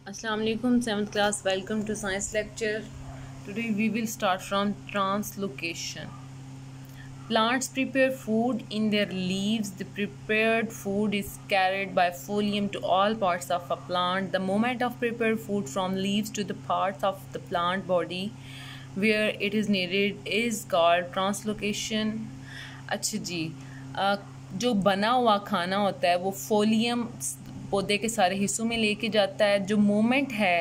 Assalamu alaikum, 7th class. Welcome to science lecture. Today we will start from translocation. Plants prepare food in their leaves. The prepared food is carried by phloem to all parts of a plant. The movement of prepared food from leaves to the parts of the plant body where it is needed is called translocation. अच्छा जी, जो बना हुआ खाना होता है वो folium पौधे के सारे हिस्सों में लेके जाता है. जो मूवमेंट है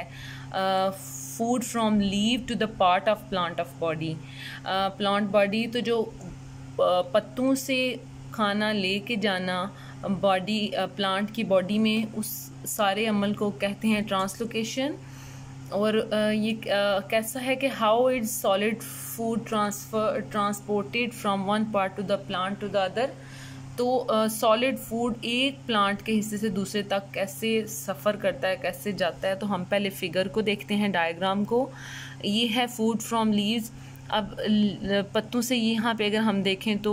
food from leave to the part of plant of body, plant body, तो जो पत्तों से खाना लेके जाना बॉडी प्लांट की बॉडी में, उस सारे अमल को कहते हैं ट्रांसलोकेशन. और ये कैसा है कि how is solid food transported from one part to the plant to the other. तो सॉलिड फूड एक प्लांट के हिस्से से दूसरे तक कैसे सफ़र करता है, कैसे जाता है. तो हम पहले फिगर को देखते हैं, डायग्राम को. ये है फूड फ्रॉम लीव्स. अब पत्तों से यहाँ पे अगर हम देखें तो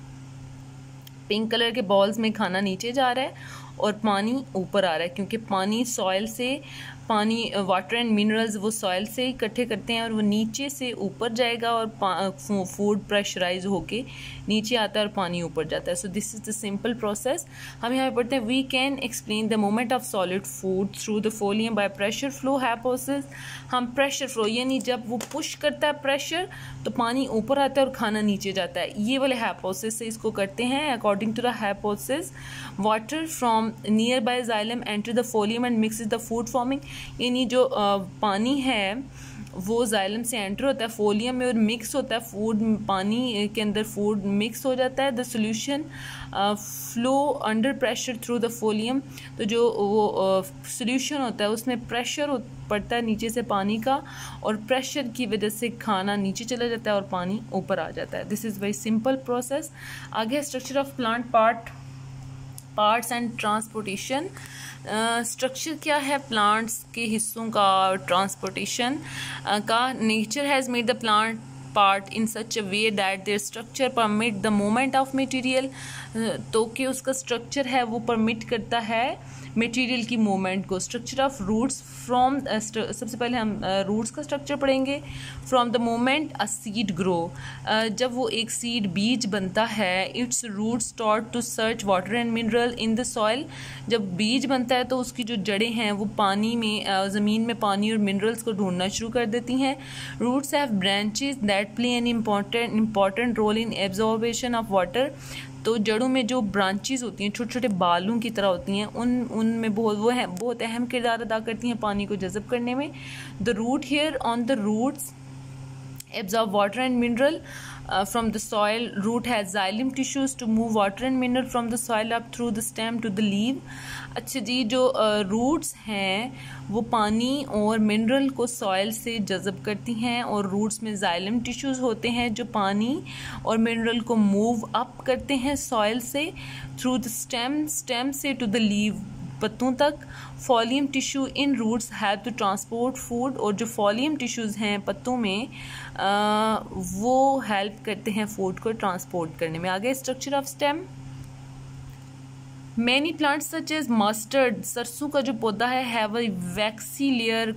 पिंक कलर के बॉल्स में खाना नीचे जा रहा है और पानी ऊपर आ रहा है, क्योंकि पानी सॉइल से, पानी वाटर एंड मिनरल्स वो सॉइल से इकट्ठे करते हैं और वो नीचे से ऊपर जाएगा और फूड प्रेशराइज होके नीचे आता है और पानी ऊपर जाता है. So this is the simple process. हम यहाँ पे पढ़ते हैं we can explain the movement of solid food through the phloem by pressure flow hypothesis. हम प्रेशर फ्लो यानी जब वो पुश करता है प्रेशर तो पानी ऊपर आता है और खाना नीचे जाता है, ये वाले हाइपोथेसिस से इसको करते हैं. According to the hypothesis water from nearby xylem enter the phloem and mixes the food forming. यानी जो पानी है वो जाइलम से एंटर होता है फोलियम में और मिक्स होता है फूड, पानी के अंदर फूड मिक्स हो जाता है. The solution flow under pressure through the phloem. तो जो वो सोल्यूशन होता है उसमें प्रेशर पड़ता है नीचे से पानी का, और प्रेशर की वजह से खाना नीचे चला जाता है और पानी ऊपर आ जाता है. This is very simple process. आगे structure of plant parts and transportation. Structure क्या है प्लांट्स के हिस्सों का, ट्रांसपोर्टेशन का. Nature has made the plant part in such a way that their structure permit the movement of material. तो कि उसका स्ट्रक्चर है वो परमिट करता है मटेरियल की मूवमेंट को. स्ट्रक्चर ऑफ रूट्स फ्रॉम, सबसे पहले हम रूट्स का स्ट्रक्चर पढ़ेंगे. From the moment a seed grow, जब वो एक सीड बीज बनता है, its roots start to search water and mineral in the soil. जब बीज बनता है तो उसकी जो जड़ें हैं वो पानी में, ज़मीन में पानी और मिनरल्स को ढूंढना शुरू कर देती हैं. Roots have branches that play an important role in absorption of water. तो जड़ों में जो ब्रांचेस होती हैं, छोटे छोटे बालों की तरह होती हैं, उनमें बहुत अहम किरदार अदा करती हैं पानी को जज़ब करने में. The root hair on the roots absorb water and mineral from the soil. Root has xylem tissues to move water and mineral from the soil up through the stem to the leaf. अच्छा जी, जो roots हैं वो पानी और mineral को soil से जज़ब करती हैं, और रूट्स में जाइलम टिश्यूज़ होते हैं जो पानी और मिनरल को मूव अप करते हैं सॉइल से थ्रू द स्टेम से टू द लीव, पत्तों तक. Phloem tissue in roots have to transport food. और जो फॉलियम टिश्यूज़ हैं पत्तों में वो हेल्प करते हैं फूड को ट्रांसपोर्ट करने में. आगे structure of stem. Many plants such as mustard, सरसों का जो पौधा है, हैव अ वैक्सी लेयर,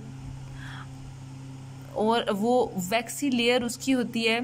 और वो वैक्सी लेयर उसकी होती है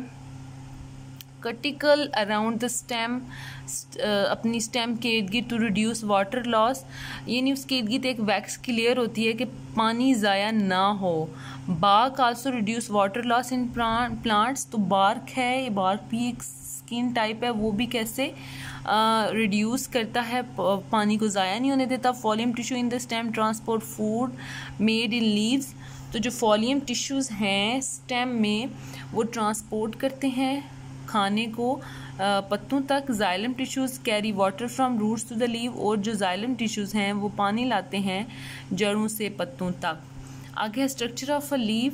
कटिकल अराउंड द स्टेम, अपनी स्टेम के इर्द गिर्द, टू रिड्यूस वाटर लॉस. यानी उसके इर्द गिर्द एक वैक्स की लेयर होती है कि पानी ज़ाया ना हो. Bark also reduce water loss in plants. तो बार्क है, ये बार्क भी एक स्किन टाइप है, वो भी कैसे रिड्यूस करता है, पानी को ज़ाया नहीं होने देता. Phloem tissue in the stem transport food made in leaves. तो जो फॉलियम टिश्यूज़ हैं स्टेम में वो ट्रांसपोर्ट करते हैं खाने को पत्तों तक. Xylem tissues carry water from roots to the leave, और जो जाइलम टिश्यूज़ हैं वो पानी लाते हैं जड़ों से पत्तों तक. आगे structure of a leave.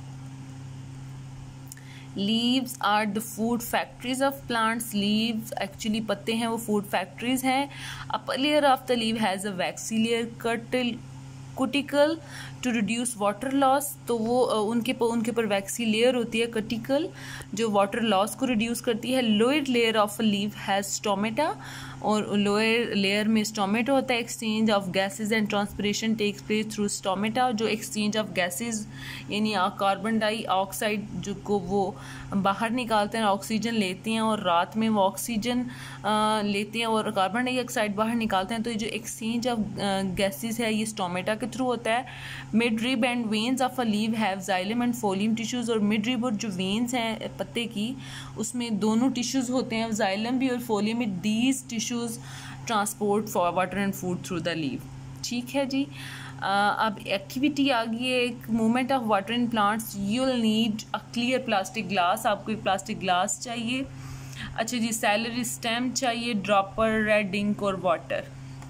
Leaves are the food factories of plants. Leaves actually पत्ते हैं वो फूड फैक्ट्रीज हैं. Upper layer of the leave has a waxy layer cuticle to reduce water loss. तो वो उनके ऊपर वैक्सी लेयर होती है कटिकल, जो वाटर लॉस को रिड्यूस करती है. Lower layer of a leave has stomata. और लोअर लेयर में स्टोमेटा होता है। Exchange of gases and transpiration takes place through stomata, जो एक्सचेंज ऑफ गैसेज यानी कार्बन डाइऑक्साइड जो को वो बाहर निकालते हैं, ऑक्सीजन लेते हैं और रात में वो ऑक्सीजन लेते हैं और कार्बन डाइऑक्साइड बाहर निकालते हैं। तो ये जो एक्सचेंज ऑफ गैसेज है ये स्टोमेटा के थ्रू होता है। Mid rib and veins of a leave have xylem and phloem tissues, और मिड रिब और जो वेन्स हैं पत्ते की उसमें दोनों टिश्यूज होते हैं, जाइलम भी और फोलियम भी। These tissues transport for water and food through the leave. ठीक है जी। अब एक्टिविटी आ गई है, एक movement of water in plants. You will need a clear plastic glass, आपको एक प्लास्टिक ग्लास चाहिए। अच्छा जी, सैलरी स्टेम चाहिए, ड्रॉपर, रेड इंक और water.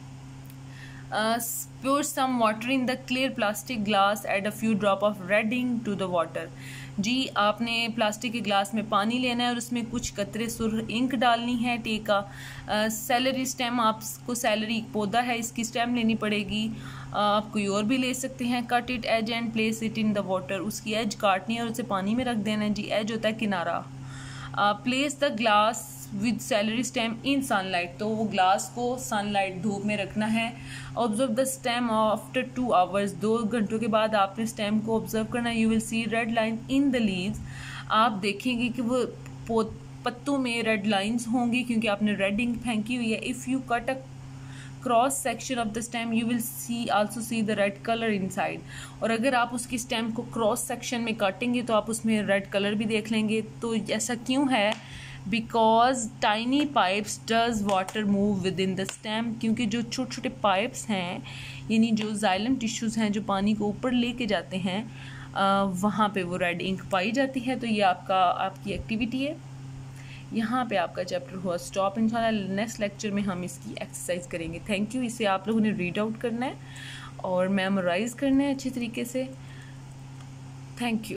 pour some water in the clear plastic glass, add a few drop of red ink to the water। जी आपने plastic के ग्लास में पानी लेना है और उसमें कुछ कतरे सुर्ख इंक डालनी है टी का। सैलरी स्टेम, आपको सैलरी एक पौधा है इसकी स्टेम लेनी पड़ेगी। आप कोई और भी ले सकते हैं। Cut it edge and place it in the water, उसकी एज काटनी है और उसे पानी में रख देना है जी। एज होता है किनारा। Place the glass with celery stem in sunlight, तो वो ग्लास को सनलाइट धूप में रखना है। Observe the stem after 2 hours, 2 घंटों के बाद आपने स्टेम को ऑब्जर्व करना है। You will see red line in the leaves, आप देखेंगे कि वो पत्तों में रेड लाइंस होंगी क्योंकि आपने रेड इंक फेंकी हुई है। If you cut a cross section of the stem you will see also see the red colour inside, और अगर आप उसकी स्टेम को क्रॉस सेक्शन में काटेंगे तो आप उसमें रेड कलर भी देख लेंगे। तो ऐसा क्यों है? Because tiny pipes does water move within the stem, क्योंकि जो छोटे छोटे पाइप्स हैं यानी जो जाइलम टिश्यूज़ हैं जो पानी को ऊपर लेके जाते हैं वहाँ पे वो रेड इंक पाई जाती है। तो ये आपकी एक्टिविटी है। यहाँ पे आपका चैप्टर हुआ स्टॉप। इंशाल्लाह नेक्स्ट लेक्चर में हम इसकी एक्सरसाइज करेंगे। Thank you. इसे आप लोगों ने रीड आउट करना है और मेमोराइज करना है अच्छी तरीके से। Thank you.